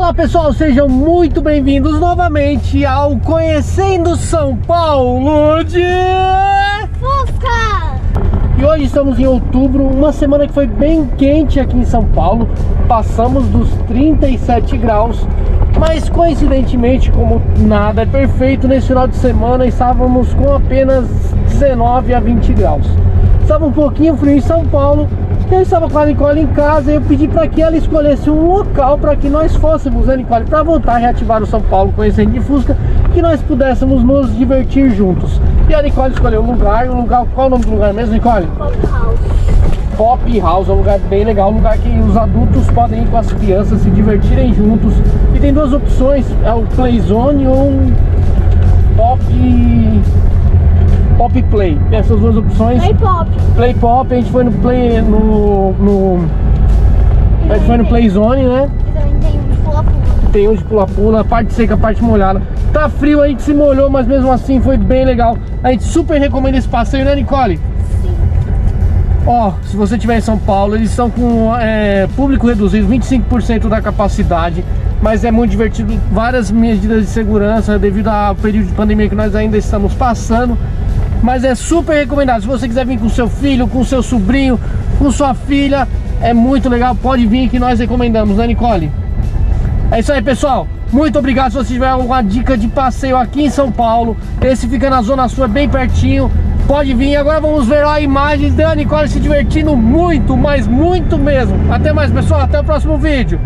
Olá pessoal, sejam muito bem-vindos novamente ao Conhecendo São Paulo de Fusca! E hoje estamos em outubro, uma semana que foi bem quente aqui em São Paulo. Passamos dos 37 graus, mas coincidentemente, como nada é perfeito, nesse final de semana estávamos com apenas 19 a 20 graus. Estava um pouquinho frio em São Paulo. Eu estava com a Nicole em casa e eu pedi para que ela escolhesse um local para que nós fôssemos, né, Nicole, para voltar a reativar o São Paulo Conhecendo de Fusca, que nós pudéssemos nos divertir juntos. E a Nicole escolheu um lugar, qual é o nome do lugar mesmo, Nicole? Pop House. Pop House, é um lugar bem legal, um lugar que os adultos podem ir com as crianças, se divertirem juntos. E tem duas opções, é o Playzone ou Pop Play. Tem essas duas opções. Play Pop, a gente foi no Play a gente foi no Playzone, né? E também tem um de pula-pula. Tem um de pula-pula, parte seca, parte molhada. Tá frio, a gente se molhou, mas mesmo assim foi bem legal. A gente super recomenda esse passeio, né, Nicole? Sim. Ó, se você estiver em São Paulo, eles estão com público reduzido, 25% da capacidade. Mas é muito divertido, várias medidas de segurança devido ao período de pandemia que nós ainda estamos passando. Mas é super recomendado. Se você quiser vir com seu filho, com seu sobrinho, com sua filha, é muito legal, pode vir que nós recomendamos, né, Nicole? É isso aí, pessoal. Muito obrigado. Se você tiver alguma dica de passeio aqui em São Paulo, esse fica na Zona Sul, é bem pertinho, pode vir. Agora vamos ver lá imagens da Nicole se divertindo muito, mas muito mesmo. Até mais, pessoal, até o próximo vídeo.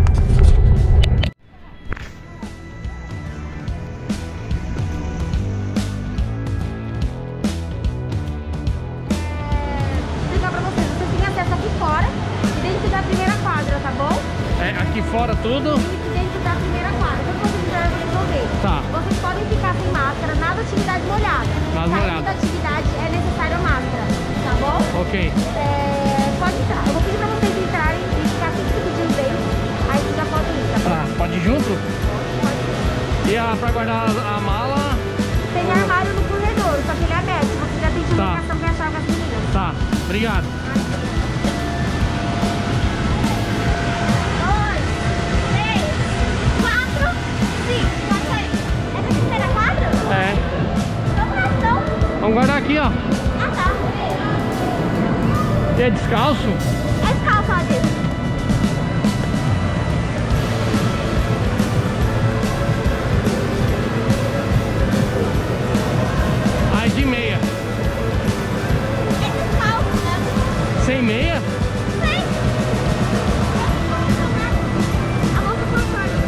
Aqui fora tudo? E dentro da primeira quadra. Como vocês fizeram resolver? Tá. Vocês podem ficar sem máscara nas atividades molhadas. Saindo da atividade é necessário a máscara, tá bom? Ok. Pode entrar. Eu vou pedir pra vocês entrarem e ficar sempre pedindo deles. Aí vocês já podem ir, tá bom? Tá, pode ir junto? Pode ir. E pra guardar a mala? Tem armário no corredor, só que ele é aberto. Você já pediu indicação pra achar com as meninas. Tá, obrigado. Vamos guardar aqui, ó. Ah, tá. E é descalço? É descalço, ó, dele. Ai, de meia. É descalço, né? Sem meia? Sim. A moça foi fora.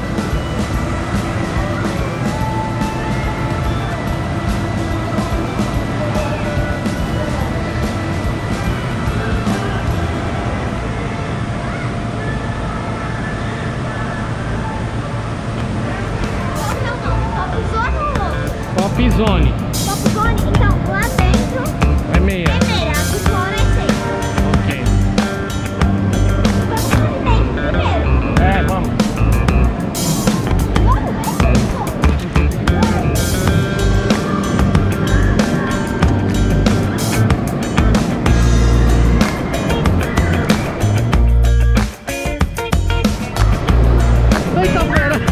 Pop Zone. Pop Zone? Então, lá dentro É meia. é meia, aqui fora é seis. Ok. Pop Zone dentro primeiro. Vamos. Eita, pera.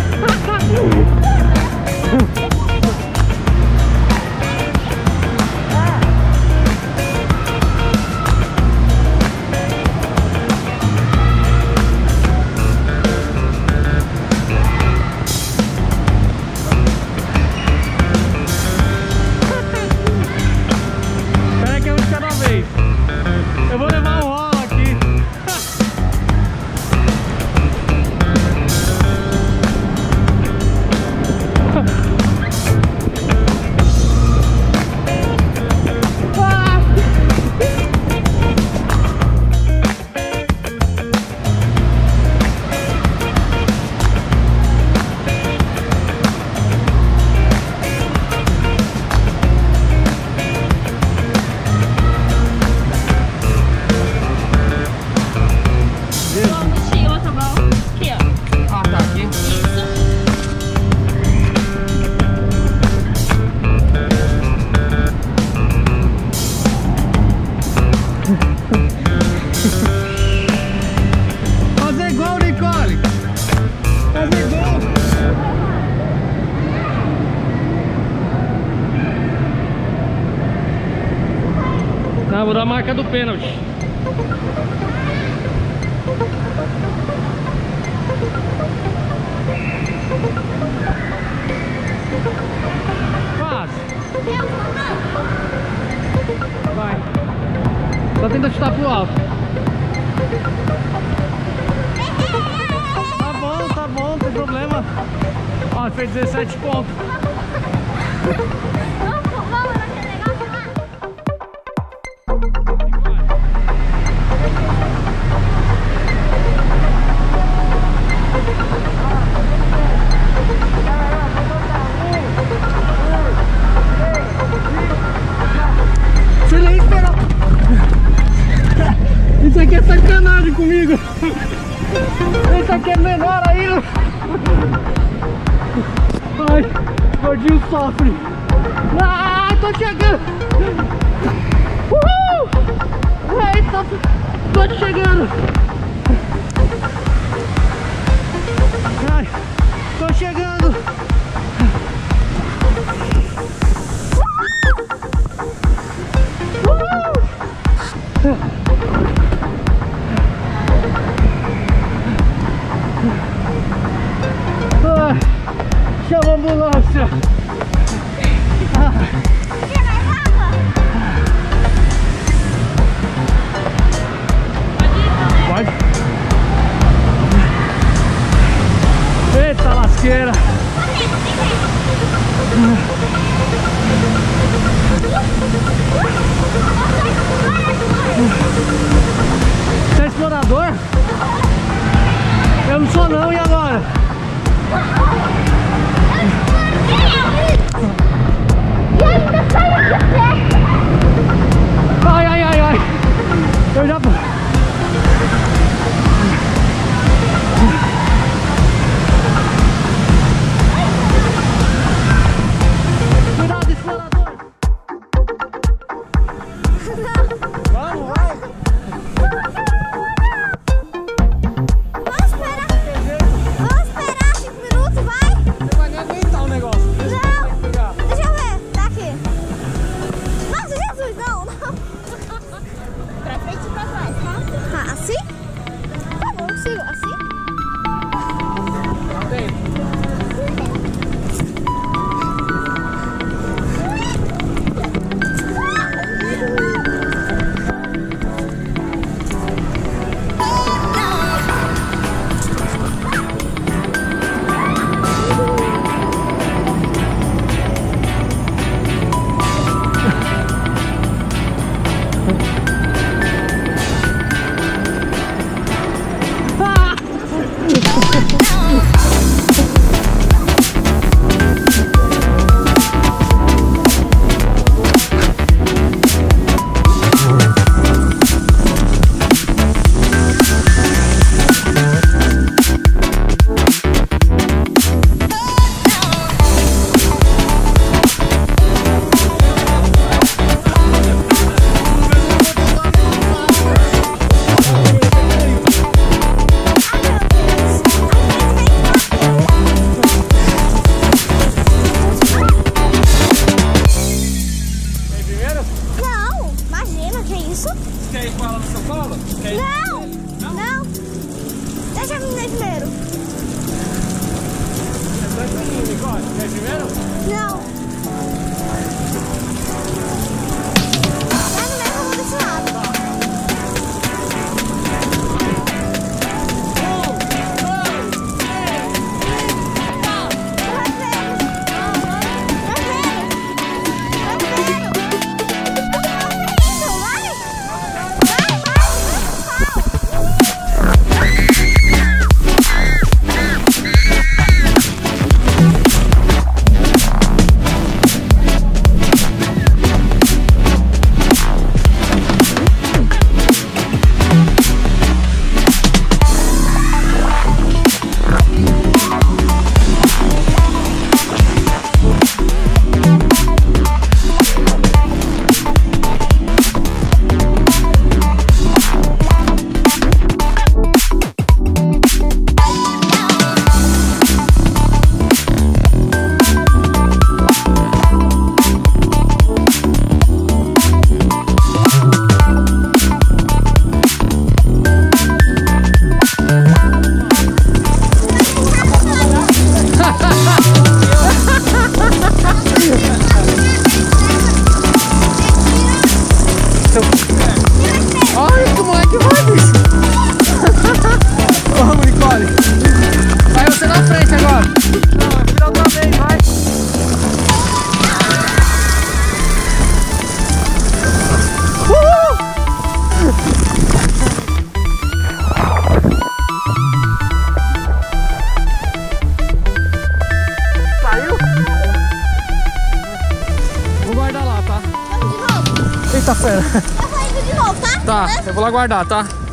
Espera que é um de cada vez. Eu vou levar um rolo aqui. Vamos dar a marca do pênalti. Quase. Vai. Só tenta chutar pro alto. Tá bom, não tem problema. Ó, fez 17 pontos. Isso aqui é sacanagem comigo. Esse aqui é menor ainda. Ai, gordinho sofre. Ah, tô chegando. Uhul. Eita, tô chegando. Ai, tô chegando. Chama a ambulância. Pode? Eita lasqueira. Você é explorador? Eu não sou não, e agora? E ainda saiu de pé. Ai. Eu já... Cuidado, explorador. Vamos, vai. Vamos esperar 5 minutos, vai. Você vai nem aguentar o negócio. Não, deixa eu ver, tá aqui. Nossa, Jesus, não. Pra frente e pra trás, tá? Tá, assim? Tá bom, consigo, assim? Tá dentro. Quer ir com ela no seu colo? Não. Deixa a menina primeiro. É tranquilinho, Nicole. Quer ir primeiro? Não. Vai no mesmo, eu vou desse lado. fera. Eu vou indo de novo, tá? Tá, eu vou lá guardar, tá?